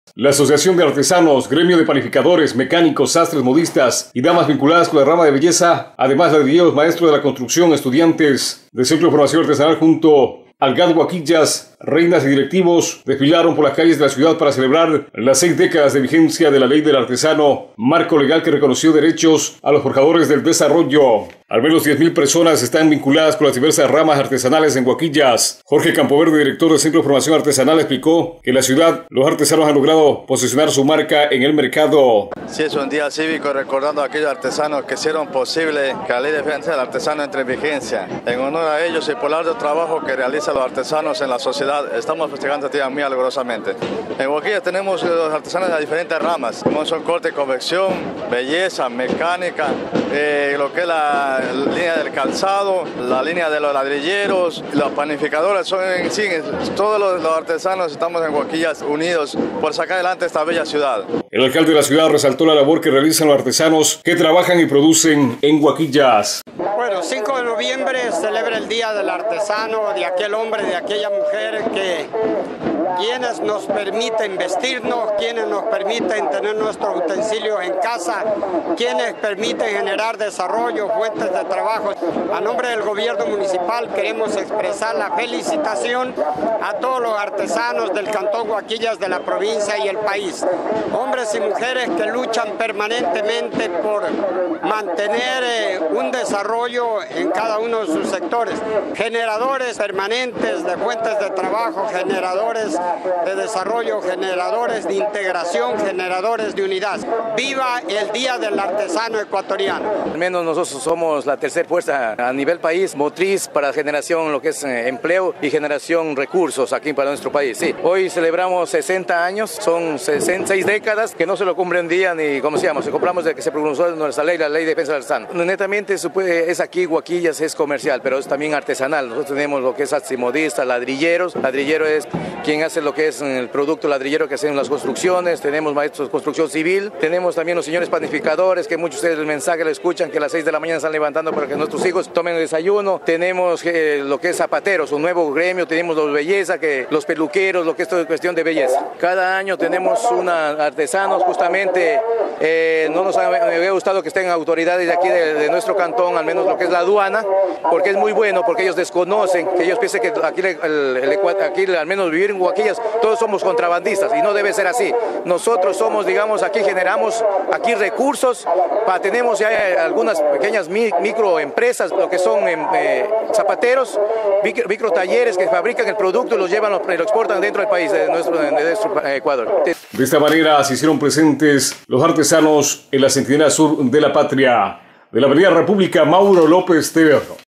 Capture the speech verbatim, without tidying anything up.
La Asociación de Artesanos, Gremio de Panificadores, Mecánicos, Sastres, Modistas y damas vinculadas con la rama de belleza, además ladrilleros, maestros de la construcción, estudiantes del Centro de Formación Artesanal junto al G A D Huaquillas, reinas y directivos, desfilaron por las calles de la ciudad para celebrar las seis décadas de vigencia de la Ley del Artesano, marco legal que reconoció derechos a los forjadores del desarrollo. Al menos diez mil personas están vinculadas con las diversas ramas artesanales en Huaquillas. Jorge Campoverde, director del Centro de Formación Artesanal, explicó que en la ciudad los artesanos han logrado posicionar su marca en el mercado. Sí, es un día cívico recordando a aquellos artesanos que hicieron posible que la Ley de Defensa del Artesano entre en vigencia. En honor a ellos y por el arduo trabajo que realizan los artesanos en la sociedad, estamos festejando este día muy algorosamente. En Huaquillas tenemos los artesanos de las diferentes ramas, como son corte y confección, belleza, mecánica, eh, lo que es la línea del calzado, la línea de los ladrilleros, los panificadores, son en sí, todos los, los artesanos estamos en Huaquillas unidos por sacar adelante esta bella ciudad. El alcalde de la ciudad resaltó la labor que realizan los artesanos que trabajan y producen en Huaquillas. Bueno, cinco de noviembre celebra el Día del Artesano, de aquel hombre, de aquella mujer que quienes nos permiten vestirnos, quienes nos permiten tener nuestros utensilios en casa, quienes permiten generar desarrollo, fuentes de trabajo. A nombre del gobierno municipal queremos expresar la felicitación a todos los artesanos del Cantón Huaquillas, de la provincia y el país. Hombres y mujeres que luchan permanentemente por mantener eh, un desarrollo en cada uno de sus sectores. Generadores permanentes de fuentes de trabajo, generadores de desarrollo, generadores de integración, generadores de unidad. ¡Viva el Día del Artesano Ecuatoriano! Al menos nosotros somos la tercera fuerza a nivel país, motriz para generación, lo que es empleo y generación recursos aquí para nuestro país. Sí, hoy celebramos sesenta años, son sesenta y seis décadas que no se lo cumple un día ni, ¿cómo se llama? Se compramos de que se pronunció nuestra ley, la Ley de Defensa del Artesano. Netamente es aquí, Huaquillas es comercial, pero es también artesanal. Nosotros tenemos lo que es modistas, ladrilleros. Ladrillero es quien hace lo que es el producto ladrillero que hacen las construcciones. Tenemos maestros de construcción civil. Tenemos también los señores panificadores, que muchos de ustedes el mensaje lo escuchan, que a las seis de la mañana están levantando para que nuestros hijos tomen el desayuno. Tenemos eh, lo que es zapateros, un nuevo gremio. Tenemos los belleza, que los peluqueros, lo que es todo cuestión de belleza. Cada año tenemos una artesanos, justamente eh, no nos ha, me había gustado que estén autoridades de aquí de, de nuestro cantón, al menos lo que es la aduana, porque es muy bueno, porque ellos desconocen, que ellos piensan que aquí, el, el, aquí al menos vivir en Huaquillas, todos somos contrabandistas y no debe ser así. Nosotros somos, digamos, aquí generamos aquí recursos, para, tenemos ya algunas pequeñas mi, microempresas, lo que son eh, zapateros, micro, micro talleres que fabrican el producto y los llevan, lo, lo exportan dentro del país, de nuestro, de nuestro Ecuador. De esta manera se hicieron presentes los artesanos en la centinela sur de la patria. De la Avenida República, Mauro López Teverno.